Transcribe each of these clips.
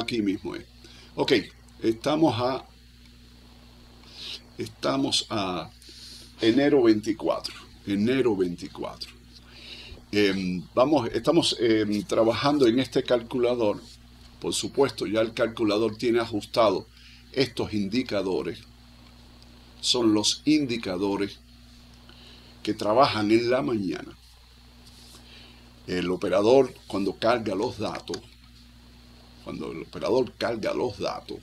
aquí mismo. Ok, estamos a enero 24. Enero 24. Estamos trabajando en este calculador. Por supuesto, ya el calculador tiene ajustado estos indicadores. Son los indicadores que trabajan en la mañana. El operador, cuando el operador carga los datos,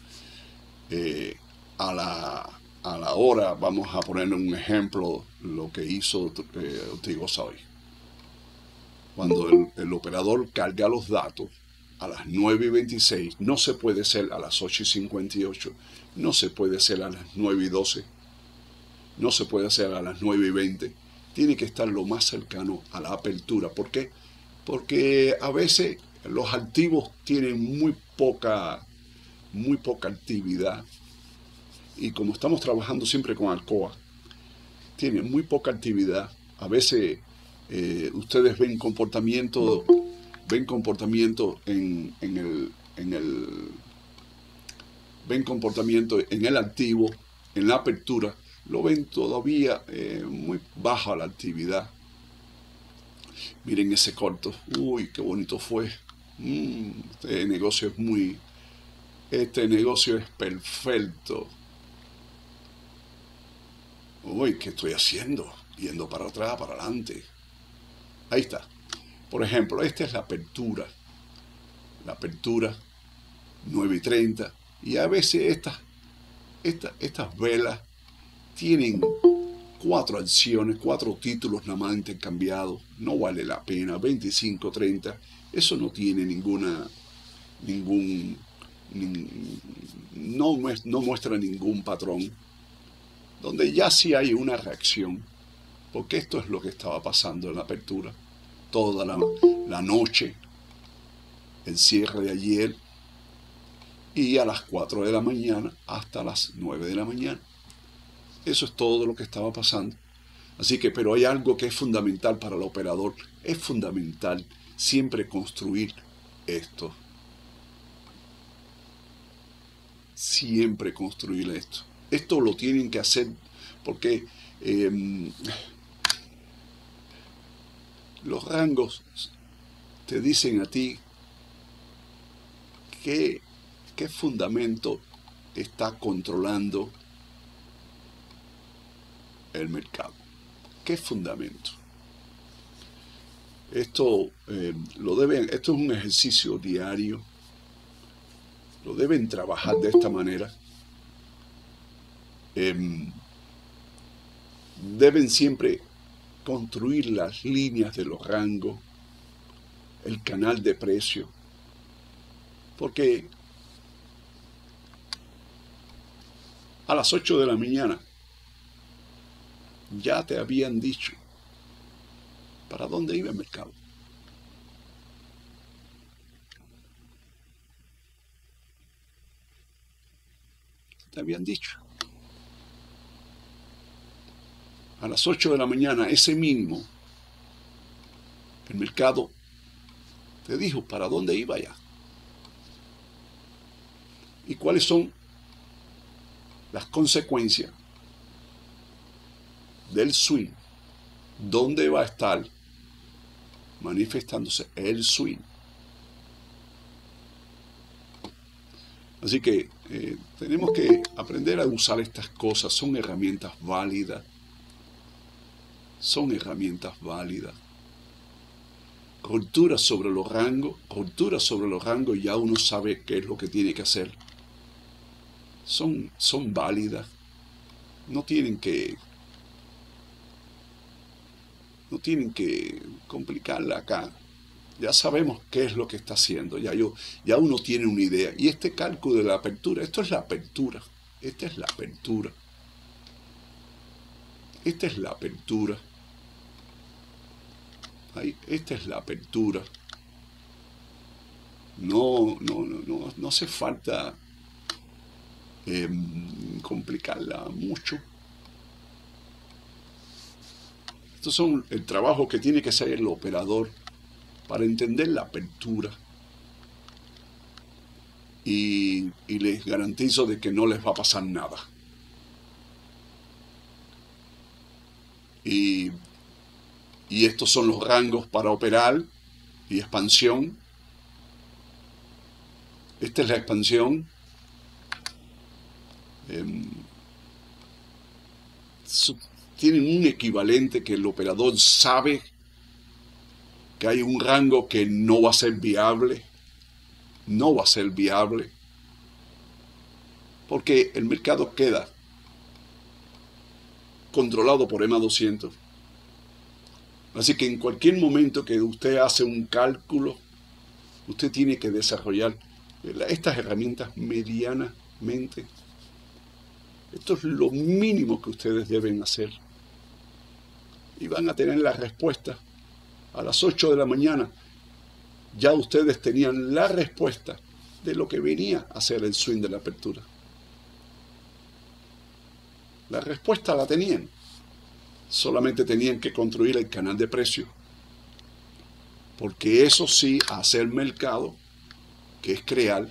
a la hora, vamos a poner un ejemplo, lo que hizo Ortigosa hoy. Cuando el operador carga los datos a las 9:26, no se puede ser a las 8:58, no se puede ser a las 9:12, no se puede hacer a las 9:20, tiene que estar lo más cercano a la apertura. ¿Por qué? Porque a veces los activos tienen muy poca actividad, y como estamos trabajando siempre con Alcoa, tienen muy poca actividad. A veces ustedes ven comportamiento ven comportamiento en el activo, en la apertura, lo ven todavía muy baja la actividad. Miren ese corto, uy, qué bonito fue. Este negocio es perfecto. Uy, ¿qué estoy haciendo? Yendo para atrás, para adelante. Ahí está. Por ejemplo, esta es la apertura. La apertura, 9:30. Y a veces estas velas tienen 4 acciones, 4 títulos nada más intercambiados. No vale la pena. 25-30. Eso no tiene no muestra ningún patrón. Donde ya sí hay una reacción. Porque esto es lo que estaba pasando en la apertura. Toda la noche, el cierre de ayer, y a las 4 de la mañana hasta las 9 de la mañana. Eso es todo lo que estaba pasando. Así que, pero hay algo que es fundamental para el operador. Es fundamental siempre construir esto. Siempre construir esto. Esto lo tienen que hacer porque los rangos te dicen a ti qué fundamento está controlando el mercado. ¿Qué fundamento? Esto es un ejercicio diario. Lo deben trabajar de esta manera. Deben siempre construir las líneas de los rangos, el canal de precio, porque a las 8 de la mañana ya te habían dicho para dónde iba el mercado. Te habían dicho. A las 8 de la mañana, ese mínimo, el mercado te dijo para dónde iba ya. ¿Y cuáles son las consecuencias del swing? ¿Dónde va a estar manifestándose el swing? Así que tenemos que aprender a usar estas cosas. Son herramientas válidas. Son herramientas válidas. Cultura sobre los rangos. Cultura sobre los rangos, ya uno sabe qué es lo que tiene que hacer. Son válidas. No tienen que complicarla acá. Ya sabemos qué es lo que está haciendo. Ya uno tiene una idea. Y este cálculo de la apertura, esto es la apertura. Esta es la apertura. Esta es la apertura. Ahí, esta es la apertura. No hace falta complicarla mucho. Estos son el trabajo que tiene que hacer el operador para entender la apertura. y les garantizo de que no les va a pasar nada. Y estos son los rangos para operar y expansión. Esta es la expansión. Tienen un equivalente que el operador sabe que hay un rango que no va a ser viable. No va a ser viable. Porque el mercado queda controlado por EMA 200. Así que en cualquier momento que usted hace un cálculo, usted tiene que desarrollar estas herramientas medianamente. Esto es lo mínimo que ustedes deben hacer. Y van a tener la respuesta. A las 8 de la mañana ya ustedes tenían la respuesta de lo que venía a ser el swing de la apertura. La respuesta la tenían. Solamente tenían que construir el canal de precio. Porque eso sí hace el mercado, que es crear.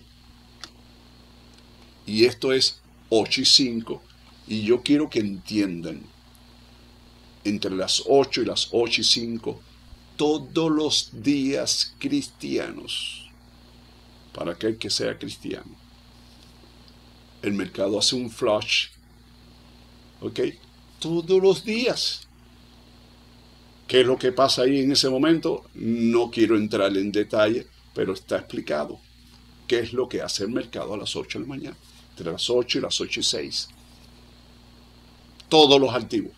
Y esto es 8 y 5. Y yo quiero que entiendan, entre las 8 y las 8 y 5, todos los días cristianos, para aquel que sea cristiano, el mercado hace un flush, ¿ok? Todos los días. ¿Qué es lo que pasa ahí en ese momento? No quiero entrar en detalle, pero está explicado. ¿Qué es lo que hace el mercado a las 8 de la mañana? Entre las 8 y las 8 y 6. Todos los activos.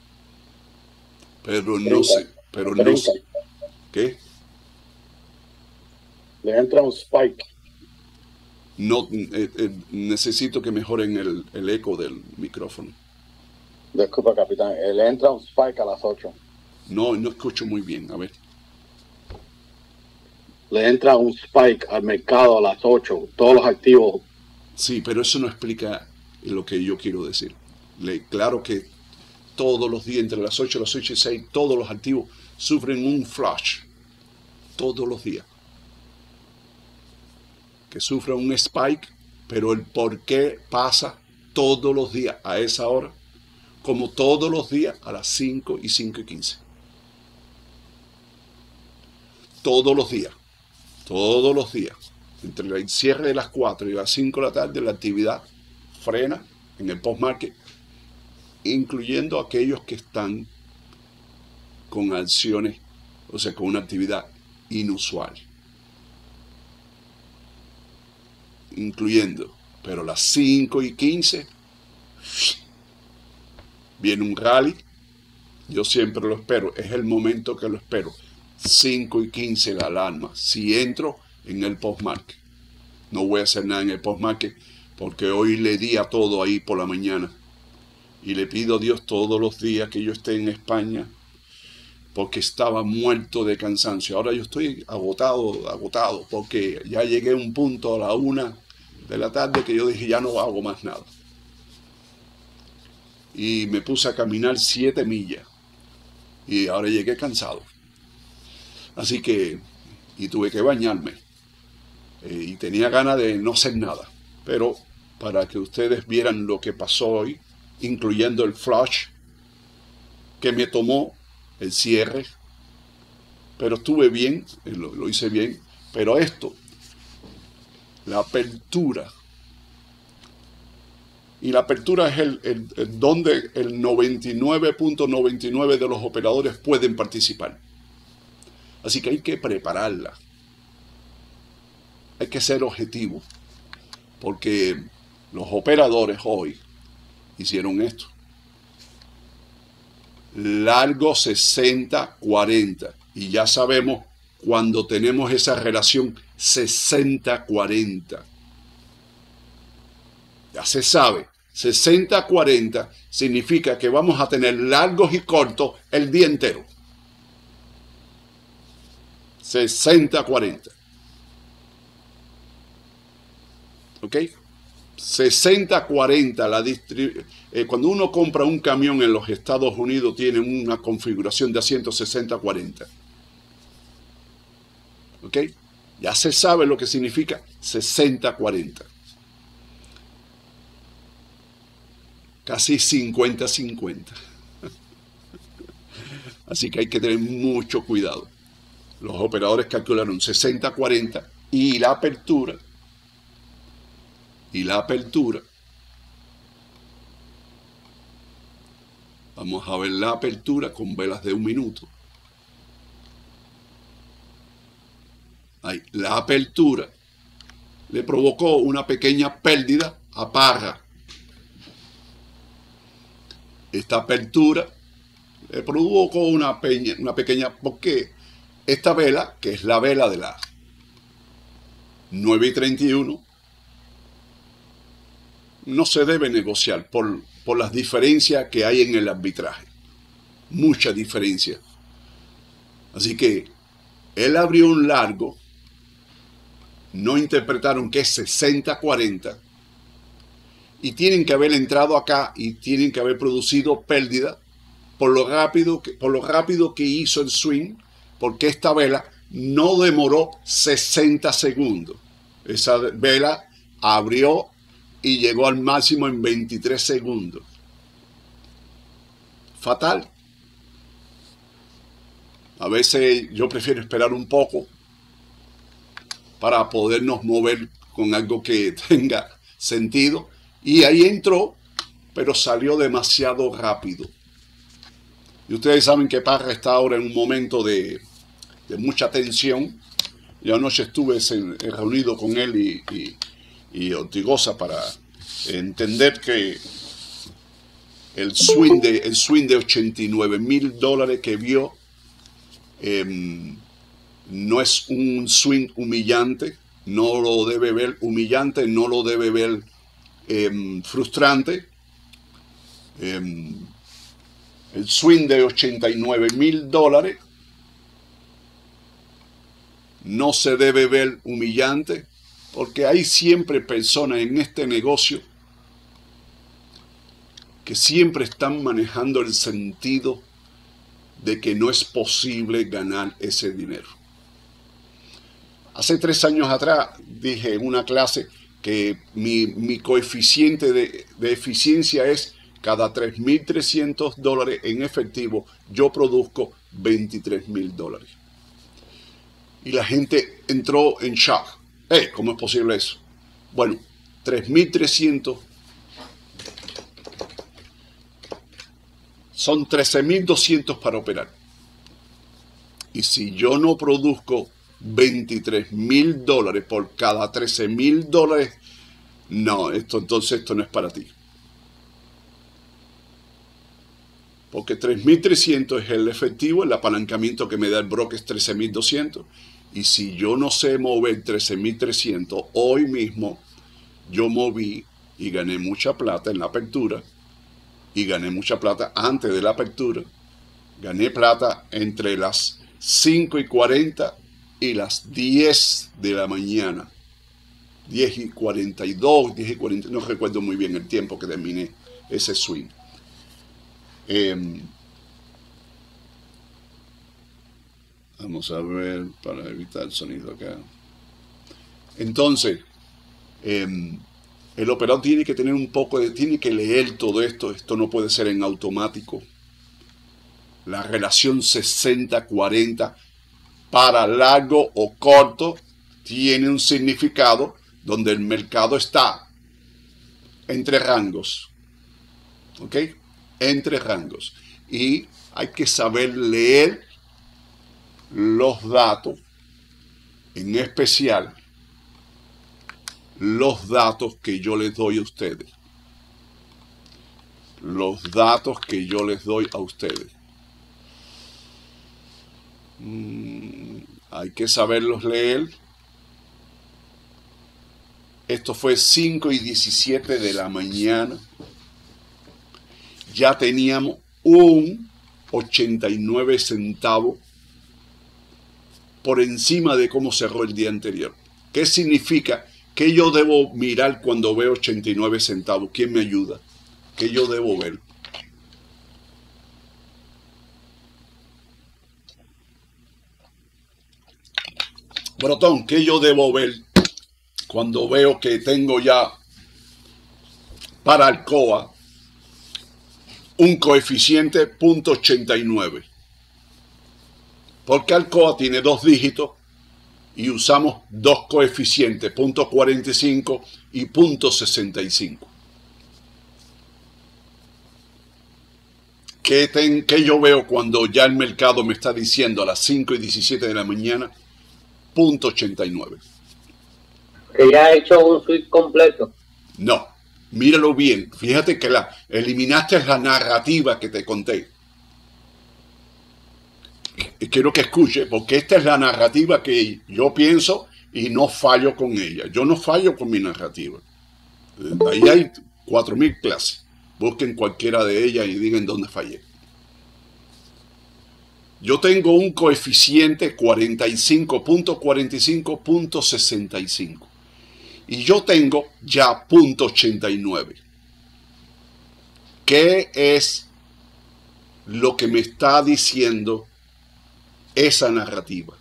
Pero no sé, pero no sé. ¿Qué? Le entra un spike. No, necesito que mejoren el eco del micrófono. Disculpa, capitán. Le entra un spike a las 8. No escucho muy bien. A ver. Le entra un spike al mercado a las 8. Todos los activos. Sí, pero eso no explica lo que yo quiero decir. Claro que todos los días, entre las 8 y las 8 y 6, todos los activos sufren un flash. Todos los días. Que sufren un spike, pero el por qué pasa todos los días a esa hora, como todos los días a las 5 y 5 y 15. Todos los días. Todos los días. Entre el cierre de las 4 y las 5 de la tarde, la actividad frena en el post-market, incluyendo aquellos que están con acciones, o sea, con una actividad inusual. Incluyendo, pero las 5 y 15, viene un rally. Yo siempre lo espero, es el momento que lo espero. 5 y 15 la alarma. Si entro en el post-market, no voy a hacer nada en el post-market, porque hoy le di a todo ahí por la mañana. Y le pido a Dios todos los días que yo esté en España, porque estaba muerto de cansancio. Ahora yo estoy agotado, porque ya llegué a un punto a la 1 de la tarde que yo dije, ya no hago más nada. Y me puse a caminar 7 millas. Y ahora llegué cansado. Así que, y tuve que bañarme. Y tenía ganas de no hacer nada. Pero para que ustedes vieran lo que pasó hoy, incluyendo el flush que me tomó, el cierre. Pero estuve bien, lo hice bien. Pero esto, la apertura. Y la apertura es donde el 99.99 de los operadores pueden participar. Así que hay que prepararla. Hay que ser objetivo. Porque los operadores hoy hicieron esto. Largo 60-40. Y ya sabemos cuando tenemos esa relación 60-40. Ya se sabe. 60-40 significa que vamos a tener largos y cortos el día entero. 60-40. ¿Ok? 60-40. Cuando uno compra un camión en los Estados Unidos, tiene una configuración de asiento 60-40. ¿Ok? Ya se sabe lo que significa 60-40. Casi 50-50. Así que hay que tener mucho cuidado. Los operadores calcularon 60-40 y la apertura. Vamos a ver la apertura con velas de 1 minuto. Ahí, la apertura le provocó una pequeña pérdida a Parra. Esta apertura le provocó una pequeña, porque esta vela, que es la vela de las 9:31, no se debe negociar por las diferencias que hay en el arbitraje. Mucha diferencia. Así que él abrió un largo, no interpretaron que es 60-40, y tienen que haber entrado acá y tienen que haber producido pérdida por lo rápido que hizo el swing, porque esta vela no demoró 60 segundos. Esa vela abrió y llegó al máximo en 23 segundos. Fatal. A veces yo prefiero esperar un poco para podernos mover con algo que tenga sentido. Y ahí entró, pero salió demasiado rápido. Y ustedes saben que Parra está ahora en un momento de mucha tensión. Yo anoche estuve reunido con él y Ortigosa para entender que el swing de $89,000 que vio no es un swing humillante, no lo debe ver humillante, no lo debe ver frustrante. El swing de $89,000 no se debe ver humillante, porque hay siempre personas en este negocio que siempre están manejando el sentido de que no es posible ganar ese dinero. Hace 3 años atrás dije en una clase que mi coeficiente de eficiencia es cada $3,300 en efectivo, yo produzco $23,000. Y la gente entró en shock. ¿Cómo es posible eso? Bueno, 3,300 son 13,200 para operar. Y si yo no produzco $23,000 por cada $13,000, no, entonces esto no es para ti. Porque 3,300 es el efectivo, el apalancamiento que me da el broker es 13,200. Y si yo no sé mover 13,300, hoy mismo yo moví y gané mucha plata en la apertura. Y gané mucha plata antes de la apertura. Gané plata entre las 5:40 y las 10 de la mañana. 10:42, 10:40, no recuerdo muy bien el tiempo que terminé ese swing. Vamos a ver para evitar el sonido acá. Entonces, el operador tiene que tener tiene que leer todo esto. Esto no puede ser en automático. La relación 60-40 para largo o corto tiene un significado donde el mercado está entre rangos. ¿Ok? Entre rangos. Y hay que saber leer los datos, en especial los datos que yo les doy a ustedes. Los datos que yo les doy a ustedes. Hay que saberlos leer. Esto fue 5:17 de la mañana. Ya teníamos un 89 centavos por encima de cómo cerró el día anterior. ¿Qué significa? ¿Qué yo debo mirar cuando veo 89 centavos? ¿Quién me ayuda? ¿Qué yo debo ver? Brotón, ¿qué yo debo ver cuando veo que tengo ya para Alcoa un coeficiente 0.89? Porque Alcoa tiene 2 dígitos y usamos 2 coeficientes, 0.45 y 0.65. ¿Qué yo veo cuando ya el mercado me está diciendo a las 5:17 de la mañana 0.89? Que ya ha hecho un switch completo. No, míralo bien. Fíjate que eliminaste la narrativa que te conté. Quiero que escuche, porque esta es la narrativa que yo pienso y no fallo con ella. Yo no fallo con mi narrativa. Ahí hay 4.000 clases. Busquen cualquiera de ellas y digan dónde fallé. Yo tengo un coeficiente 45.65.65 y yo tengo ya 0.89. ¿Qué es lo que me está diciendo esa narrativa?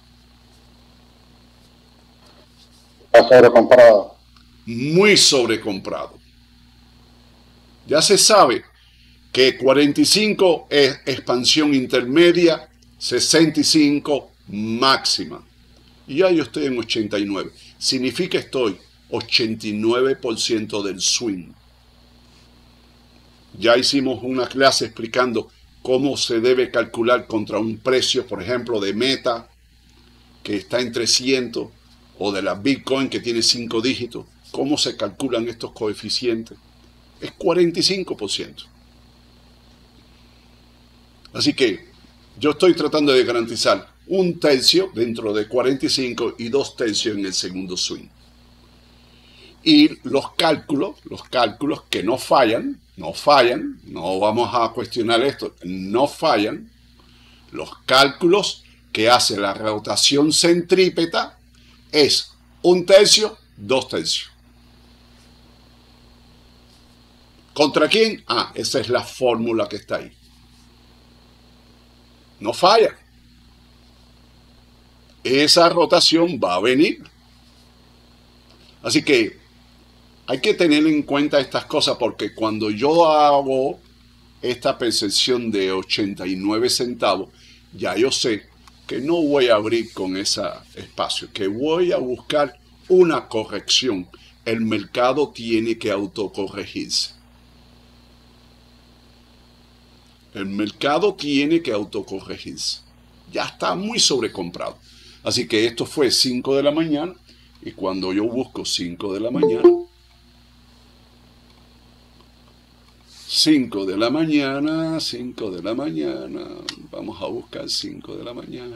Está sobrecomprado. Muy sobrecomprado. Ya se sabe que 45 es expansión intermedia, 65 máxima. Y ya yo estoy en 89. Significa que estoy 89% del swing. Ya hicimos una clase explicando cómo se debe calcular contra un precio, por ejemplo, de Meta, que está en 300, o de la Bitcoin, que tiene 5 dígitos. ¿Cómo se calculan estos coeficientes? Es 45%. Así que yo estoy tratando de garantizar 1/3 dentro de 45 y 2/3 en el segundo swing. Y los cálculos que no fallan, no vamos a cuestionar esto, no fallan, los cálculos que hace la rotación centrípeta es 1/3, 2/3. ¿Contra quién? Esa es la fórmula que está ahí. No falla. Esa rotación va a venir. Así que hay que tener en cuenta estas cosas, porque cuando yo hago esta percepción de 89 centavos, ya yo sé que no voy a abrir con ese espacio, que voy a buscar una corrección. El mercado tiene que autocorregirse. El mercado tiene que autocorregirse. Ya está muy sobrecomprado. Así que esto fue 5 de la mañana. Y cuando yo busco 5 de la mañana, 5 de la mañana, 5 de la mañana, vamos a buscar 5 de la mañana.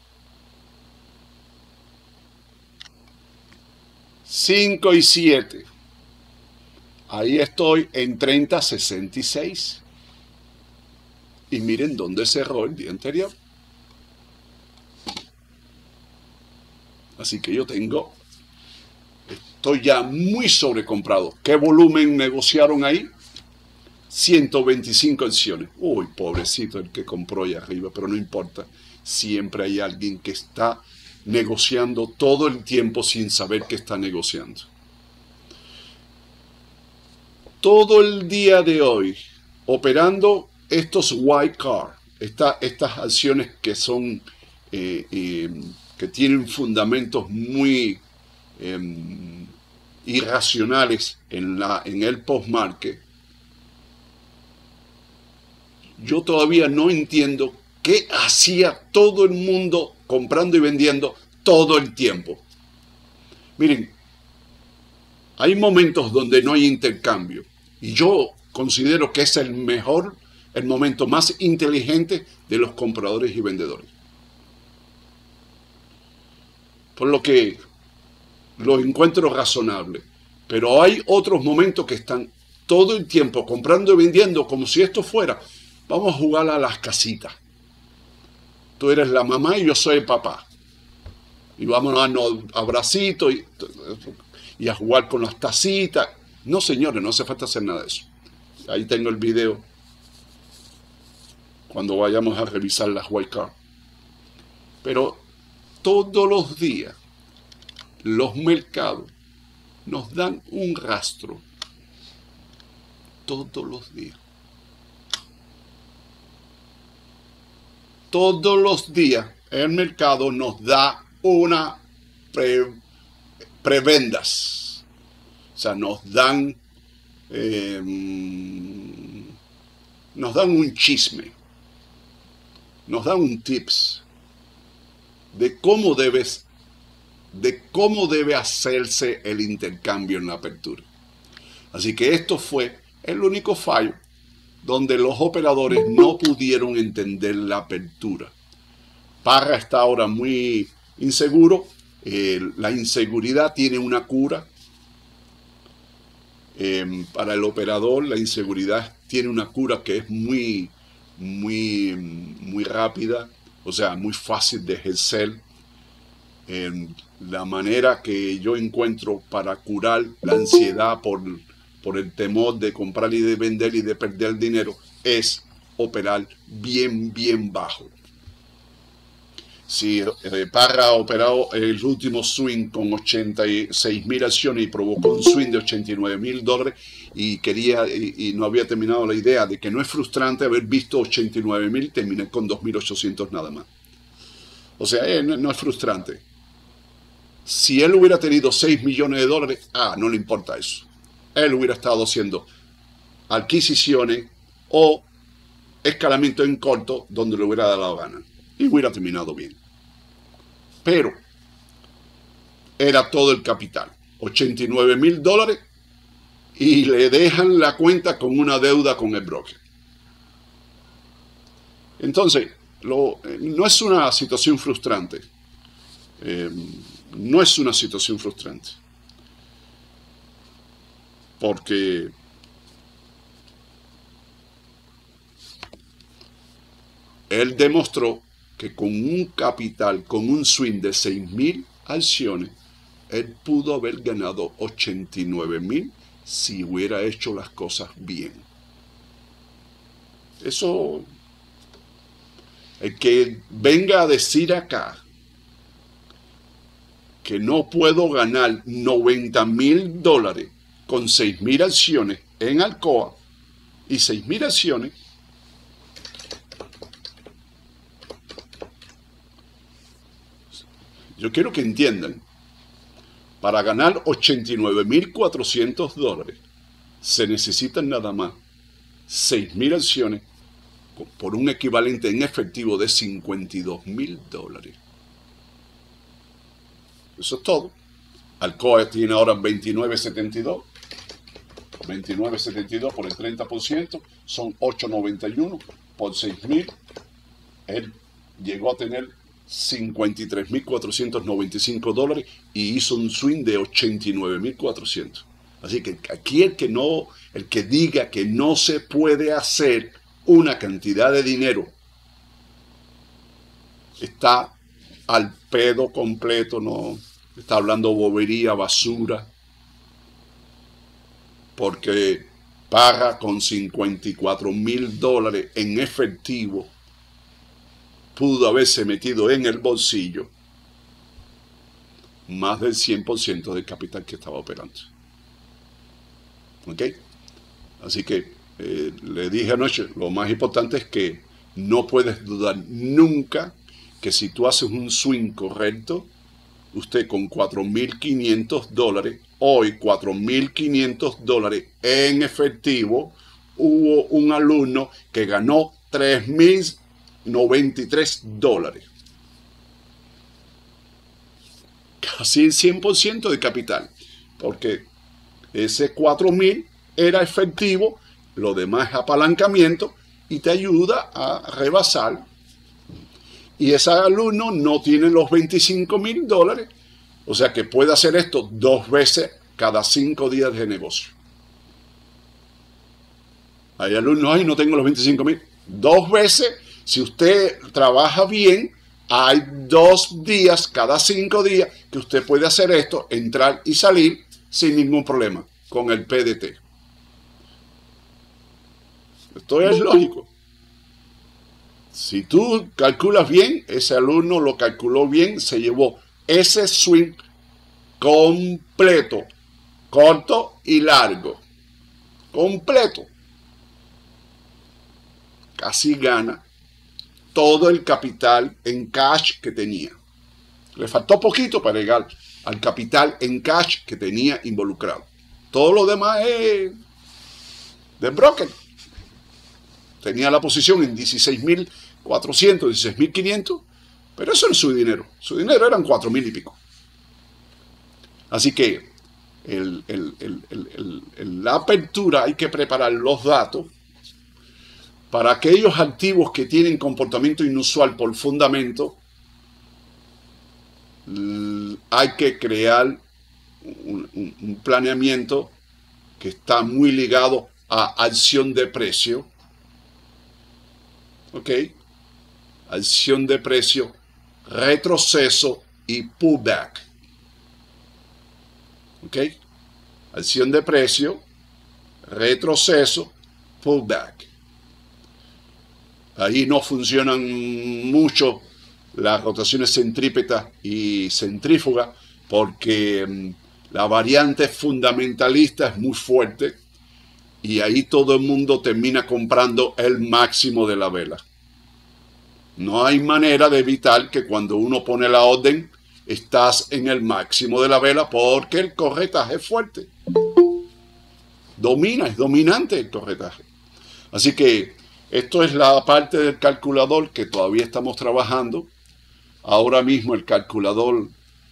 5:07. Ahí estoy en 30.66. Y miren dónde cerró el día anterior. Así que yo estoy ya muy sobrecomprado. ¿Qué volumen negociaron ahí? 125 acciones. Uy, pobrecito el que compró ahí arriba, pero no importa. Siempre hay alguien que está negociando todo el tiempo sin saber que está negociando. Todo el día de hoy, operando estos white card, estas acciones que son que tienen fundamentos muy irracionales en el post-market, yo todavía no entiendo qué hacía todo el mundo comprando y vendiendo todo el tiempo. Miren, hay momentos donde no hay intercambio y yo considero que es el momento más inteligente de los compradores y vendedores. Por lo que lo encuentro razonable. Pero hay otros momentos que están todo el tiempo comprando y vendiendo como si esto fuera: vamos a jugar a las casitas. Tú eres la mamá y yo soy el papá. Y vamos a darnos abracitos y a jugar con las tacitas. No, señores, no hace falta hacer nada de eso. Ahí tengo el video cuando vayamos a revisar las white card. Pero todos los días los mercados nos dan un rastro todos los días. Todos los días el mercado nos da una prebendas. O sea, nos dan un chisme, nos dan un tips de cómo debe hacerse el intercambio en la apertura. Así que esto fue el único fallo donde los operadores no pudieron entender la apertura. Parra está ahora muy inseguro. La inseguridad tiene una cura. Para el operador, la inseguridad tiene una cura que es muy rápida, o sea, muy fácil de ejercer. La manera que yo encuentro para curar la ansiedad por el temor de comprar y de vender y de perder dinero es operar bien bajo. Si Parra ha operado el último swing con 86.000 acciones y provocó un swing de $89.000 y no había terminado la idea de que no es frustrante haber visto 89.000, terminé con 2.800 nada más. O sea, no es frustrante. Si él hubiera tenido $6 millones, no le importa eso. Él hubiera estado haciendo adquisiciones o escalamiento en corto donde le hubiera dado la gana y hubiera terminado bien. Pero era todo el capital, $89.000, y le dejan la cuenta con una deuda con el broker. Entonces, no es una situación frustrante. No es una situación frustrante. Porque él demostró que con un capital, con un swing de 6.000 acciones, él pudo haber ganado 89.000 si hubiera hecho las cosas bien. Eso, el que venga a decir acá que no puedo ganar $90.000 con 6.000 acciones en Alcoa y 6.000 acciones, yo quiero que entiendan, para ganar $89.400 se necesitan nada más 6.000 acciones por un equivalente en efectivo de $52.000. Eso es todo. Alcoa tiene ahora 29.72. 29.72 por el 30% son 8.91 por 6.000. Él llegó a tener $53.495 y hizo un swing de 89.400. Así que aquí el que diga que no se puede hacer una cantidad de dinero está al pedo completo, no está hablando bobería, basura, porque Parra con $54.000 en efectivo pudo haberse metido en el bolsillo más del 100% del capital que estaba operando. ¿Ok? Así que le dije anoche, lo más importante es que no puedes dudar nunca que si tú haces un swing correcto, usted con $4.500, hoy $4.500 en efectivo, hubo un alumno que ganó $3.093. Casi el 100% de capital, porque ese 4.000 era efectivo, lo demás es apalancamiento y te ayuda a rebasar. Y ese alumno no tiene los $25.000, o sea que puede hacer esto 2 veces cada 5 días de negocio. Hay alumnos, no tengo los $25.000. 2 veces, si usted trabaja bien, hay 2 días cada 5 días que usted puede hacer esto, entrar y salir sin ningún problema con el PDT. Esto es lógico. Si tú calculas bien, ese alumno lo calculó bien, se llevó ese swing completo, corto y largo, completo, casi gana todo el capital en cash que tenía. Le faltó poquito para llegar al capital en cash que tenía involucrado. Todo lo demás es de broker. Tenía la posición en 16.400, 16.500, pero eso no es su dinero. Su dinero eran 4.000 y pico. Así que la apertura hay que preparar los datos para aquellos activos que tienen comportamiento inusual por fundamento. Hay que crear un planeamiento que está muy ligado a acción de precio. ¿Ok? Acción de precio, retroceso y pullback. ¿Ok? Acción de precio, retroceso, pullback. Ahí no funcionan mucho las rotaciones centrípetas y centrífugas porque la variante fundamentalista es muy fuerte y ahí todo el mundo termina comprando el máximo de la vela. No hay manera de evitar que cuando uno pone la orden estás en el máximo de la vela porque el corretaje es fuerte. Es dominante el corretaje. Así que esto es la parte del calculador que todavía estamos trabajando. Ahora mismo el calculador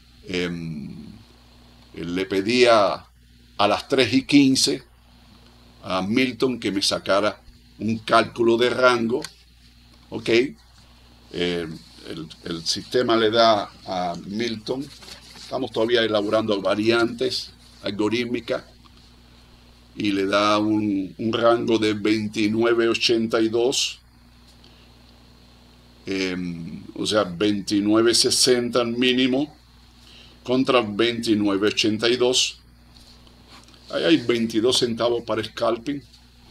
le pedía a las 3:15 a Milton que me sacara un cálculo de rango. ¿Ok? El sistema le da a Milton, estamos todavía elaborando variantes algorítmicas, y le da un rango de 29.82, o sea, 29.60 al mínimo contra 29.82. Ahí hay 22 centavos para scalping.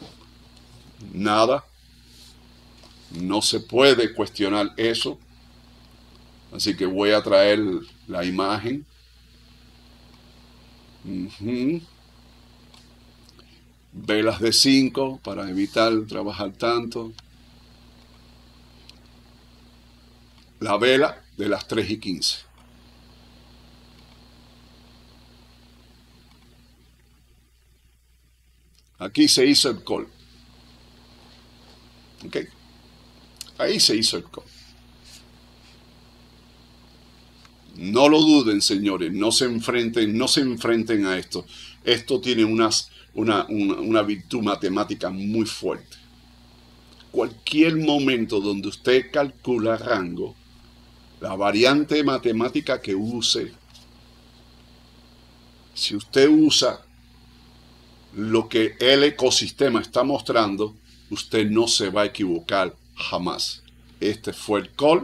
Nada. No se puede cuestionar eso. Así que voy a traer la imagen. Velas de 5 para evitar trabajar tanto. La vela de las 3:15. Aquí se hizo el call. ¿Ok? Ahí se hizo el call. No lo duden, señores, no se enfrenten a esto. Esto tiene una virtud matemática muy fuerte. Cualquier momento donde usted calcula rango, la variante matemática que use, si usted usa lo que el ecosistema está mostrando, usted no se va a equivocar jamás. Este fue el call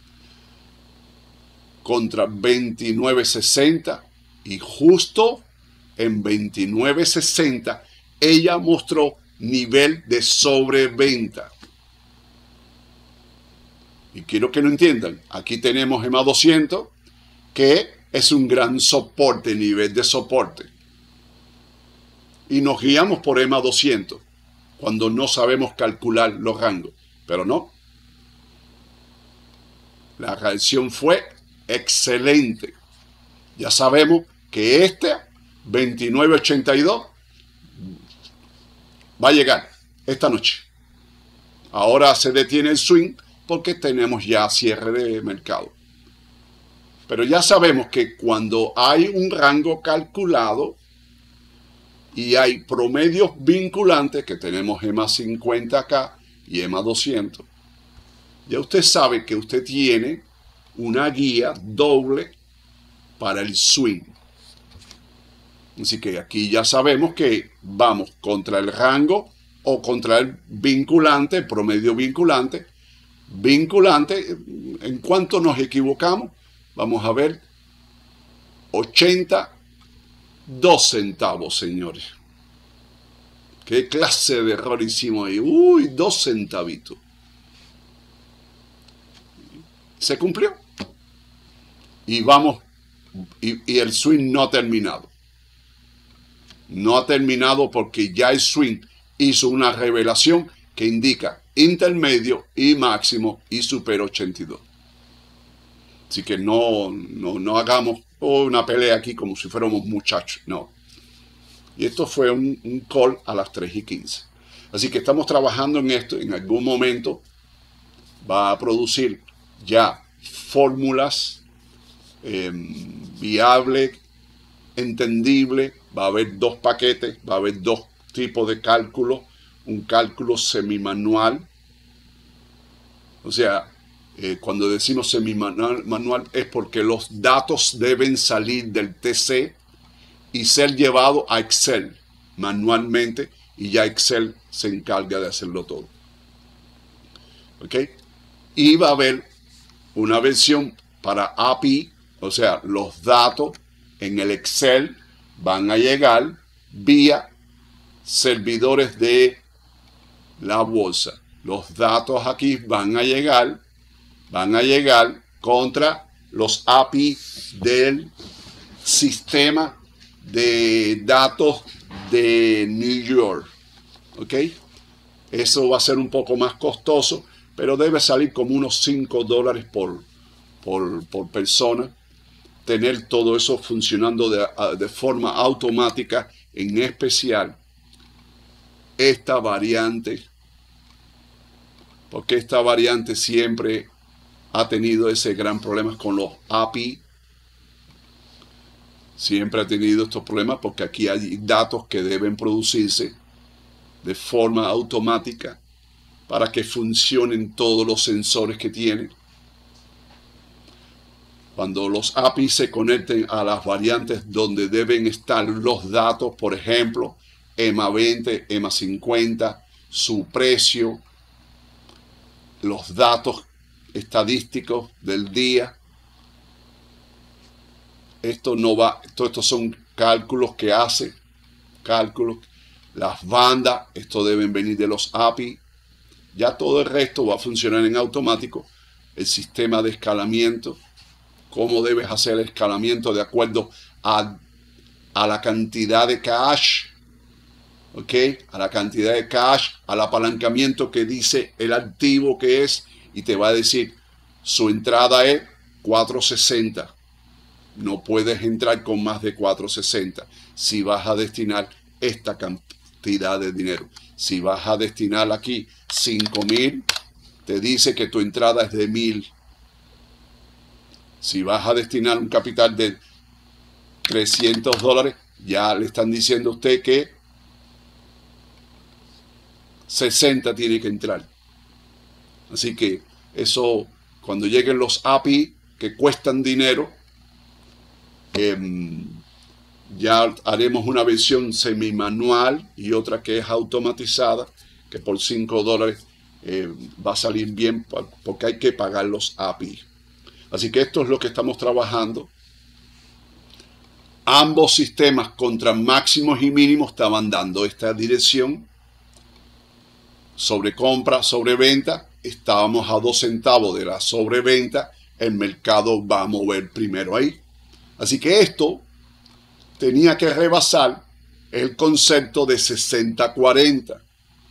contra 29.60 y justo en 29.60 ella mostró nivel de sobreventa. Y quiero que lo entiendan, aquí tenemos EMA 200 que es un gran soporte, nivel de soporte. Y nos guiamos por EMA 200 cuando no sabemos calcular los rangos, pero no. La reacción fue excelente. Ya sabemos que este 29.82 va a llegar esta noche. Ahora se detiene el swing porque tenemos ya cierre de mercado. Pero ya sabemos que cuando hay un rango calculado y hay promedios vinculantes, que tenemos EMA 50 acá y EMA 200, ya usted sabe que usted tiene una guía doble para el swing. Así que aquí ya sabemos que vamos contra el rango o contra el vinculante, el promedio vinculante. Vinculante, ¿en cuánto nos equivocamos? Vamos a ver, 82 centavos, señores. ¿Qué clase de error hicimos ahí? Uy, 2 centavitos. Se cumplió. Y vamos y el swing no ha terminado. No ha terminado porque ya el swing hizo una revelación que indica intermedio y máximo y super 82. Así que no hagamos una pelea aquí como si fuéramos muchachos, no. Y esto fue un call a las 3:15. Así que estamos trabajando en esto. En algún momento va a producir ya fórmulas viables, entendibles. Va a haber dos paquetes, va a haber dos tipos de cálculo. Un cálculo semimanual. O sea, cuando decimos semimanual es porque los datos deben salir del TC y ser llevados a Excel manualmente, y ya Excel se encarga de hacerlo todo. ¿Ok? Y va a haber una versión para API, o sea, los datos en el Excel van a llegar vía servidores de la bolsa. Los datos aquí van a llegar contra los API del sistema de datos de New York. ¿Ok? Eso va a ser un poco más costoso, pero debe salir como unos $5 por persona. Tener todo eso funcionando de forma automática, en especial esta variante, porque esta variante siempre ha tenido ese gran problema con los API. Siempre ha tenido estos problemas porque aquí hay datos que deben producirse de forma automática para que funcionen todos los sensores que tienen. Cuando los API se conecten a las variantes donde deben estar los datos, por ejemplo, EMA 20, EMA 50, su precio, los datos estadísticos del día. Esto no va, estos son cálculos que hace, las bandas, esto deben venir de los API. Ya todo el resto va a funcionar en automático. El sistema de escalamiento, cómo debes hacer el escalamiento de acuerdo a la cantidad de cash, ¿ok? A la cantidad de cash, al apalancamiento que dice el activo que es, y te va a decir, su entrada es 460. No puedes entrar con más de 460 si vas a destinar esta cantidad de dinero. Si vas a destinar aquí 5,000, te dice que tu entrada es de 1,000. Si vas a destinar un capital de $300, ya le están diciendo a usted que 60 tiene que entrar. Así que eso, cuando lleguen los API que cuestan dinero, ya haremos una versión semimanual y otra que es automatizada, que por $5 va a salir bien, porque hay que pagar los API. Así que esto es lo que estamos trabajando. Ambos sistemas contra máximos y mínimos estaban dando esta dirección. Sobre compra, sobre venta, estábamos a 2 centavos de la sobreventa. El mercado va a mover primero ahí. Así que esto tenía que rebasar el concepto de 60-40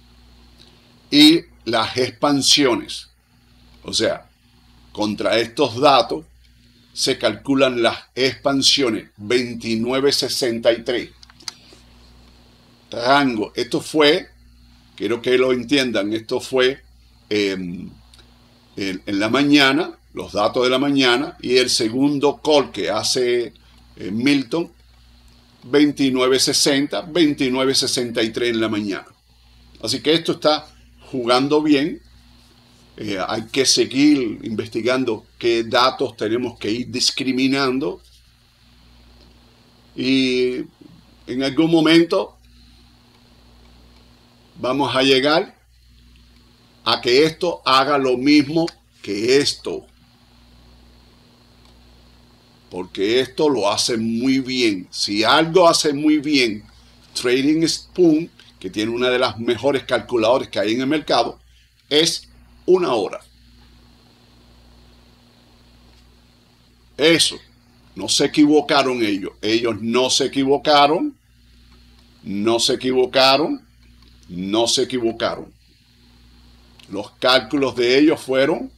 y las expansiones. O sea, contra estos datos se calculan las expansiones 29-63. Rango, esto fue, quiero que lo entiendan, esto fue en la mañana, los datos de la mañana, y el segundo call que hace Milton, 29.60, 29.63 en la mañana. Así que esto está jugando bien. Hay que seguir investigando qué datos tenemos que ir discriminando. Y en algún momento vamos a llegar a que esto haga lo mismo que esto. Porque esto lo hace muy bien. Si algo hace muy bien Trading Spoon, que tiene una de las mejores calculadoras que hay en el mercado, es una hora. Eso No se equivocaron ellos. Ellos no se equivocaron. No se equivocaron. No se equivocaron. Los cálculos de ellos fueron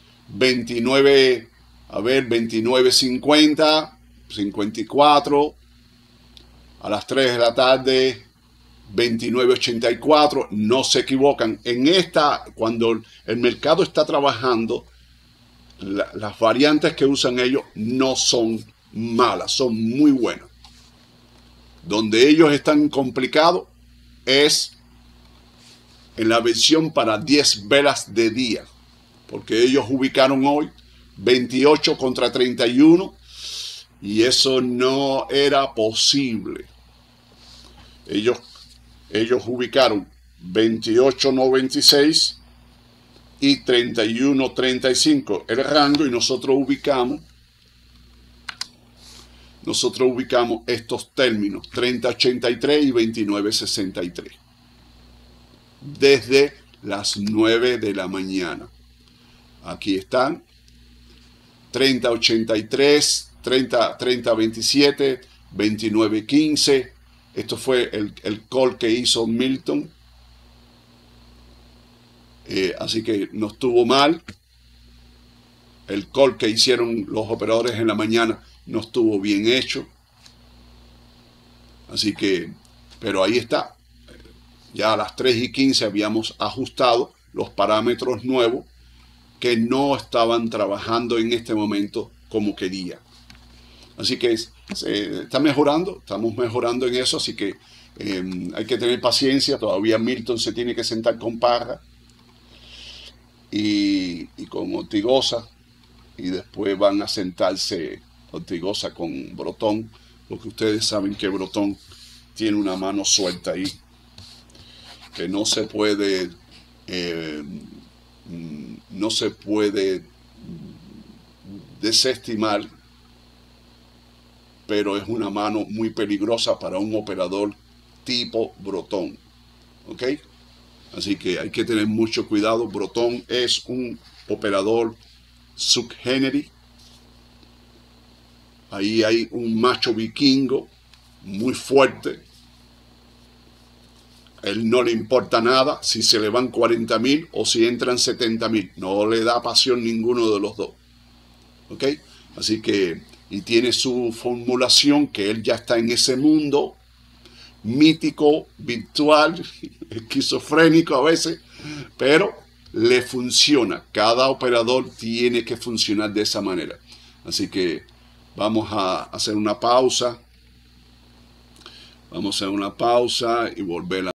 29:50, 54, a las 3 de la tarde, 29:84, no se equivocan. En esta, cuando el mercado está trabajando, las variantes que usan ellos no son malas, son muy buenas. Donde ellos están complicados es en la versión para 10 velas de día, porque ellos ubicaron hoy 28 contra 31 y eso no era posible. Ellos ubicaron 28.96 y 31.35 el rango, y nosotros ubicamos estos términos 30.83 y 29.63 desde las 9 de la mañana. Aquí están 30.83, 30.27, 29.15. Esto fue el call que hizo Milton. Así que no estuvo mal. El call que hicieron los operadores en la mañana no estuvo bien hecho. Así que, pero ahí está. Ya a las 3:15 habíamos ajustado los parámetros nuevos que no estaban trabajando en este momento como quería. Así que está mejorando, estamos mejorando en eso, así que hay que tener paciencia. Todavía Milton se tiene que sentar con Parra y con Ortigosa, y después van a sentarse Ortigosa con Brotón, porque ustedes saben que Brotón tiene una mano suelta ahí, que no se puede desestimar, pero es una mano muy peligrosa para un operador tipo Brotón, ¿ok? Así que hay que tener mucho cuidado. Brotón es un operador subgénero. Ahí hay un macho vikingo muy fuerte. Él no le importa nada si se le van 40.000 o si entran 70.000. No le da pasión ninguno de los dos. ¿Ok? Así que, y tiene su formulación, que él ya está en ese mundo mítico, virtual, esquizofrénico a veces, pero le funciona. Cada operador tiene que funcionar de esa manera. Así que vamos a hacer una pausa. Vamos a hacer una pausa y volver a